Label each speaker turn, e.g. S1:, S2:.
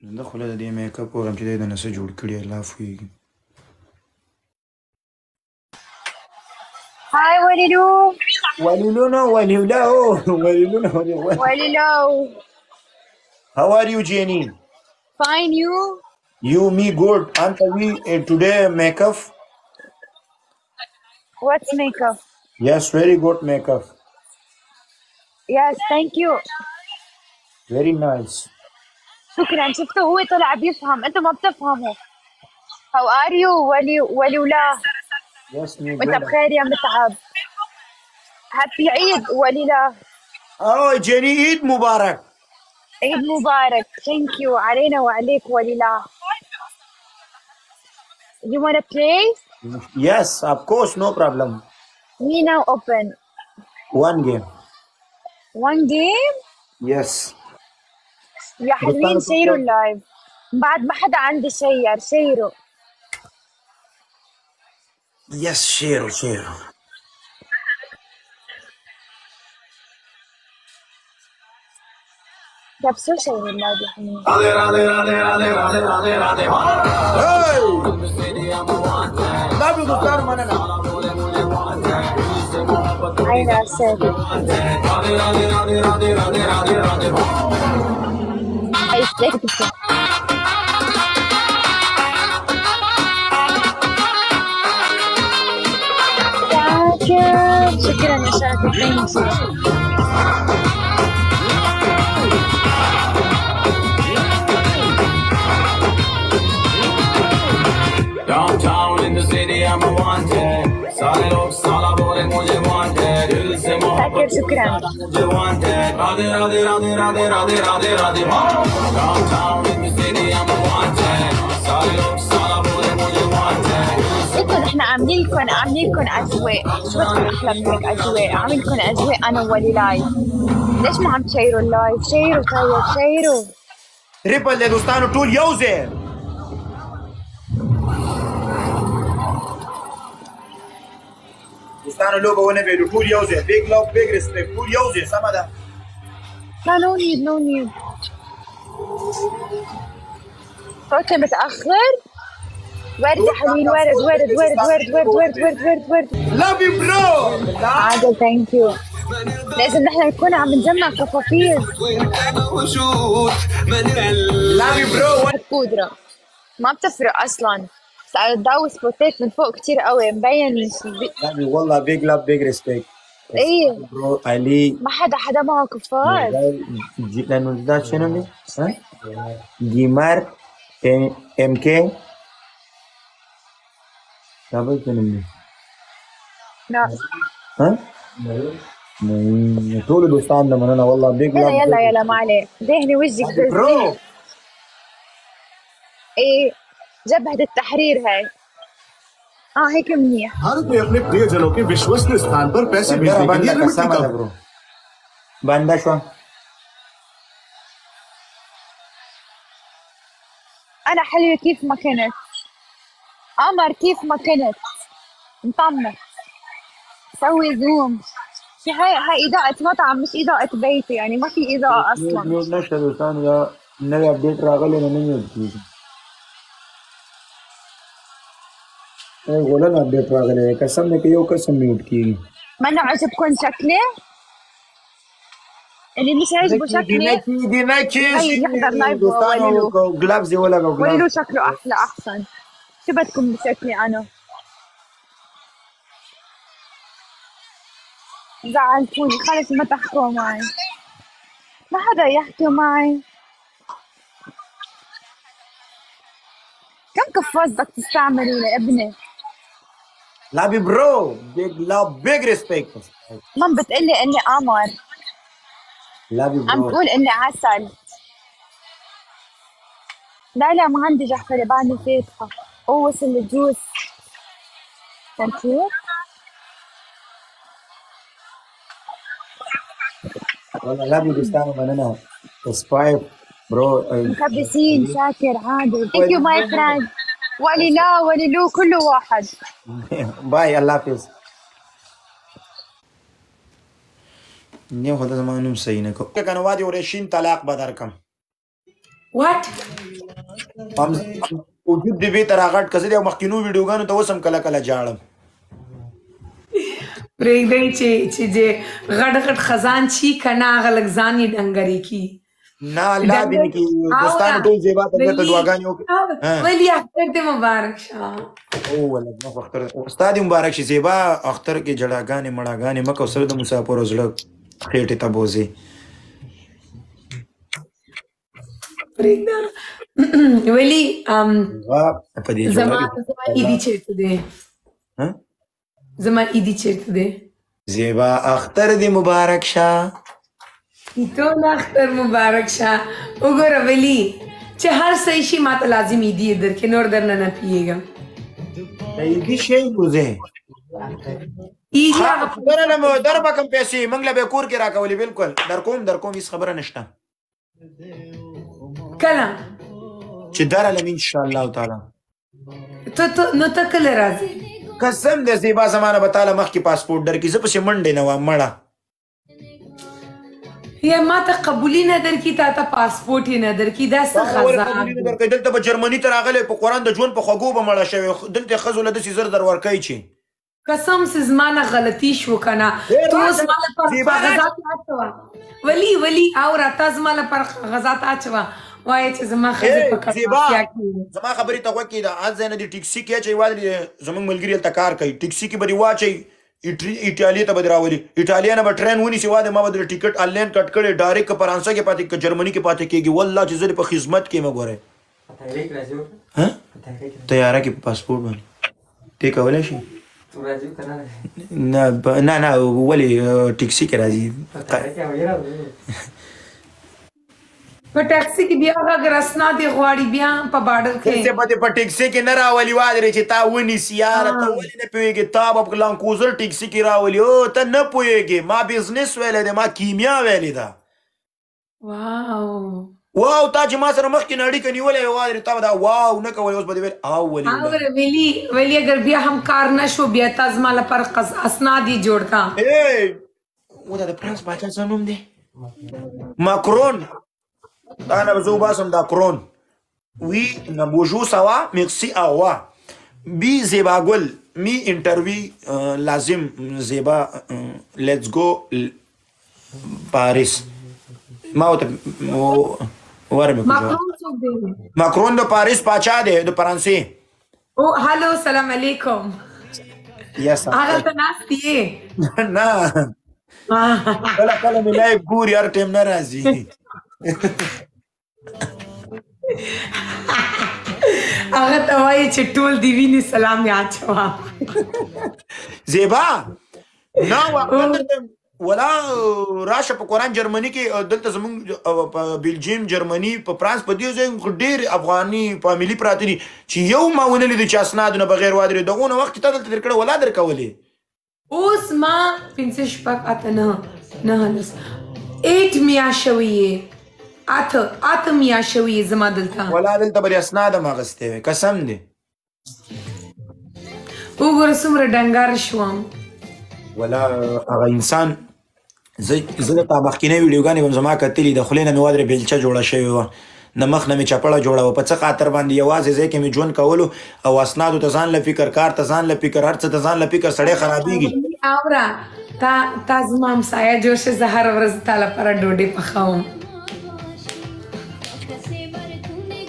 S1: ندخل د دې میک اپ پروګرام چې د نسه جوړ کړی لاف ویږي.
S2: Hi, Walilu.
S1: Waliluna,
S2: Walilu.
S1: How are you, Jenny?
S2: Fine, you?
S1: You, me, good. And we today makeup?
S2: What's makeup?
S1: Yes, very good makeup.
S2: Yes, thank you.
S1: Very nice.
S2: شكرا. شفته هو طلع بيفهم، انتوا ما بتفهموا. How are you, وليلا؟
S1: Yes, me
S2: وانت
S1: good.
S2: بخير يا متعب؟ هابي عيد وليلا.
S1: Oh, Jenny, Eid Mubarak.
S2: عيد مبارك. Thank you علينا وعليك وليلا. You wanna play?
S1: Yes, of course, no problem.
S2: Me now open.
S1: One game.
S2: One game?
S1: Yes.
S2: يا حلوين شيروا اللايف. بعد ما حدا عندي شيروا.
S1: Yes, share.
S2: طب شو شيروا اللايف يا حلوين؟
S1: Hey! Love you, Dostan Manana.
S2: عينا سيدي. أي سيدي. شكرا يا شاكر.
S3: Downtown in the city I'm wanted. सारे लोग साला बोले मुझे wanted. दिल से मोहब्बत मुझे wanted. राधे राधे राधे राधे राधे राधे Radhe. Downtown in the city I'm wanted. सारे लोग साला बोले मुझे wanted.
S2: انتوا نحن عاملين لكم اجواء، شو بدكم احلى من هيك اجواء؟ عامل لكم اجواء انا وولي لايف. ليش ما عم تشيروا اللايف؟ شيروا طيب شيروا.
S1: Triple de Dostanu tool user. Dostanu logo one vedo tool user. Big love, big respect. Tool user, samada.
S2: لا no need. صوتي متأخر؟ ورد يا حبيبي، ورد.
S1: Love you, bro.
S2: عادل ثانك يو. لازم نحن نكون عم نجمع كفافيز.
S1: Love you, bro.
S2: بودرة ما بتفرق أصلا، بس على تضوي سبوتات من فوق كتير قوي مبين.
S1: Love you, والله big love, big respect.
S2: ايه
S1: Bro, علي.
S2: ما حدا معه كفار.
S1: لأنه ده شنو دي؟ ها؟ جيمار MK. Double شنو دي؟
S2: لا
S1: ها؟ طول دوستان ده مننا والله big love.
S2: يلا ما عليه. دهني وجهك
S1: برو.
S2: ايه جبهة التحرير هاي. هيك منيح.
S4: भारत में अपने प्रियजनों के विश्वसनीय स्थान पर पैसे भेजने के लिए लिमिट का
S1: ब्रो बंदा شو
S2: انا حلوة كيف ما كنت. قمر كيف ما كنت. مطمن. سوي زوم. هاي إضاءة مطعم مش إضاءة بيتي، يعني ما في إضاءة أصلا.
S1: نشته دوستان یا نوی اپډیټ راغلی نه میوټ کیږي. غولن اپډیټ راغلی قسم نه کې یو قسم میوټ کیږي.
S2: منو عجبكم شكلي؟ اللي مش عاجبه شكلي
S1: دي ناكي
S2: يحضر لايف
S1: دوستان او جلافز ولا
S2: وليلو شكله أحلى أحسن. شو بدكم بشكلي أنا؟ زعلتوني خلص ما تحكوا معي. ما حدا يحكي معي. كم قفاز بدك تستعملي لابني؟
S1: لابي برو big love big respect.
S2: مام بتقلي اني قمر.
S1: لابي برو
S2: عم تقول اني عسل. لا ما عندي جحفلة بعدني فاتحة. وصل الجوز. فهمتي؟
S1: والله لابي دوستان مننا سبايب برو
S2: مكبسين شاكر عادل. ثانك يو ماي فريند. وليلو كله واحد.
S1: باي الله حافظ. نیم خدا زمان نم صحیح نکو که کنوادی ورشین طلاق بدرکم
S5: واټ
S1: هم وجود دې به تر هغه کسه د مخکینو ویډیوګانو ته وسم کله کله جاړم
S5: پرېږدئ چې غټ غټ خزان شي که نه هغه لږ ځان یې ډنګرې کي
S1: نه الله دې نه کړي دوستانو ټول زیبا ته درته دعاګانې وکړي
S5: ولي اختر دې مبارک شه
S1: او ولې ما اختر استاد مبارک شي زیبا اختر کې جړاګانې مړاګانې مکه سره د مسافر زړه خېټه ته بوزي
S5: پرېږده ولي
S1: په دې
S5: زما عیدي چېرته دی زما عیدي چېرته دی
S1: زیبا اختر دې مبارک شه
S5: ټول اختر مبارک شه وګوره ولي چې هر صحیح شي ماته لازم عیدي یې درکې نور درنه نه پیږم
S1: عیدي شی بوزي
S5: عیدي هغه
S1: خبره نه مو در به کم پیسې موږ له به کور کې راکولې بالکل در کوم هیڅ خبره نشته
S5: کله
S1: چې درالم ان شاء الله تعالی
S5: نو ته کله راځې
S1: قسم دې زیبا زمانه به تعالی مخکې پاسپورټ درکې زه پسې منډې نه وم مړه
S5: یا ما ته قبولي نه درکې تا ته پاسپورټ یې نه درکې دا څه خزان
S1: دلته به جرمني ته راغلی په قرآن د ژوند په خوږو به مړه شوې دلته ښځو له داسې زر در ورکوي چې
S5: قسم سه زما نه غلطي شو که نه تو اوس ما لپاره کاغذات واچوه ولي اوره تا زما لپاره کاغذات اچوه وایه چې زما ښځې په کمپاسیا کې
S1: زما خبرې ته غوږ کېږده هلته ځای نه دي ټیکسي کې اچوي والي زموږ ملګري هلته کار کوي ټیکسي کې به دې واچوي ایټالیا ته به دې راولي ایټالیا نه به ټرین ونیسي واده ما به د ټیکټ آنلاین کټ کړی ډایرکټ که فرانسه کې پاتې که جرمني کې پاتې کېږي والله چې زه دې په خدمت کې مه ګورئ طیاره کې په پاسپورټ باندې ته کولی شي نه ولې ټیکسي کې راځي
S5: په ټیکسي کې بیا اگر اسناد یې غواړي بیا په باډر کې
S1: څه به دې په ټیکسي کې نه راولي وادرې چې تا ونیسي یاره ته ولې نه پوهېږې تا به په لانکوزر ټیکسي کې راولي او ته نه پوهېږې ما بزنس ویلی دی ما کیمیا ویلې ده واو تا چې ما سره مخکې نه اړیکه نیولې وې وادرې تا به دا واو نه کولی اوس به دې ویل او
S5: ولي اگر بیا هم کار نه شو بیا تا زما لپاره اسناد یې جوړ کا
S1: و دا د فرانس باچا څه نوم دی ماکرون دا نه به زه وباسم دا کرون وی نه بوژو سوا merci au revoir بی زیبا گل می انټروی لازم زیبا لیټس گو پاریس ما ورته ورمه ماکرون د پاریس پاچا دی د فرانسې
S5: او هلو سلام علیکم
S1: یس
S5: هغه ته ناست یې
S1: نه کله کله مې لایف ګوري هر ټایم نه راځي
S5: هغه ته وایي چې ټول دې ویني سلام یې اچوه
S1: زیبا نه ولا راشه په قرآن جرمني کې دلته زموږ بلجیم جرمني په فرانس په دې ځای ډېر افغاني فامیلي پراته دي چې یو ما ونه لیدو چې اسنادو نه بغیر وادرې دغونه وخت تا دلته درکړه ولا درکولې
S5: اوس ما 5 شپږ اته نه 8 میاشت شوې اته میاشت شوې زما دلته
S1: ولا دلته به دې اسناد هم اخیستې وې قسم دی
S5: وګوره څومره ډنګر شوم
S1: ولا هغه انسان زه درته مخکینۍ ویډیوګانې به م زما کتلي د خولې نه مې وادرې بیلچه جوړه شوې وه د مخ نه مې چپړه جوړه وه په څه خاطر باندې یوازې ځای کې مې ژوند کولو او اسنادو ته ځان له فکر کار ته ځان له فکر هر څه ته ځان له فکر سړی خرابېږي
S5: اوره تا زما همسایه جوړ شه زه هره ورځ تا لپاره ډوډۍ پخوم